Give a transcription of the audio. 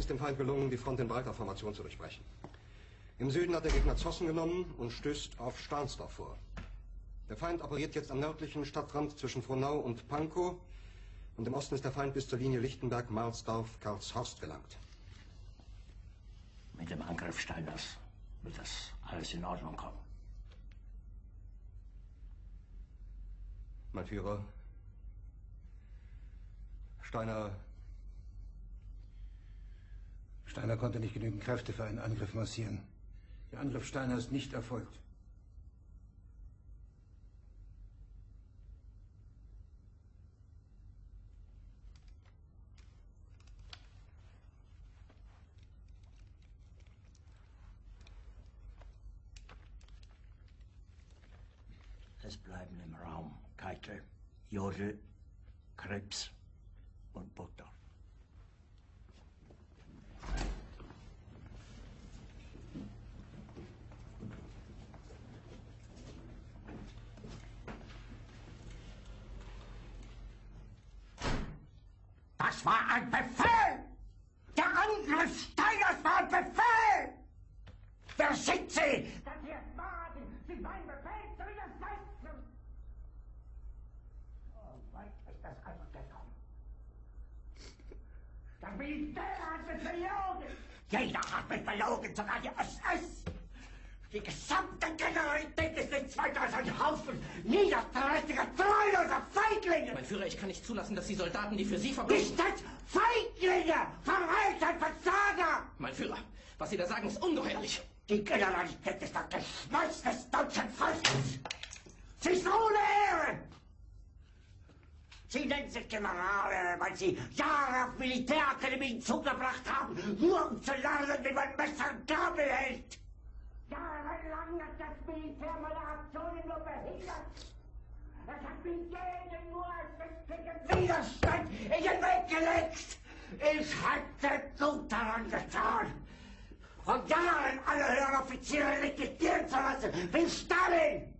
ist dem Feind gelungen, die Front in breiter Formation zu durchbrechen. Im Süden hat der Gegner Zossen genommen und stößt auf Stahnsdorf vor. Der Feind operiert jetzt am nördlichen Stadtrand zwischen Frohnau und Pankow. Und im Osten ist der Feind bis zur Linie Lichtenberg-Marsdorf-Karlshorst gelangt. Mit dem Angriff Steiners wird das alles in Ordnung kommen. Mein Führer, Steiner konnte nicht genügend Kräfte für einen Angriff massieren. Der Angriff Steiner ist nicht erfolgt. Es bleiben im Raum Keitel, Jodl, Krebs und Burgdorf. Das war ein Befehl! Der Angriff Steiners war ein Befehl! Wer schickt Sie? Dass Sie es wagen, sich mein Befehl zu widersetzen! So weit ist das also gekommen. Das Militär hat mich belogen! Jeder hat mich belogen, sogar die SS! Die gesamte Generalität ist nichts weiter als ein Haufen niederträchtiger, treuloser Feiglinge! Mein Führer, ich kann nicht zulassen, dass die Soldaten, die für Sie verbringen... Nicht als Feiglinge! Verräter, Versager! Mein Führer, was Sie da sagen, ist ungeheuerlich. Die Generalität ist das Geschmeiß des deutschen Volkes! Sie ist ohne Ehre! Sie nennen sich Generale, weil Sie Jahre auf Militärakademien zugebracht haben, nur um zu lernen, wie man Messer und Gabel hält! Jahrelang hat das Militär meine Aktionen nur behindert. Es hat mich jeden nur als westlichen Widerstand in den Weg gelegt. Ich hätte gut daran getan, von Jahren alle höheren Offiziere liquidieren zu lassen, wie Stalin.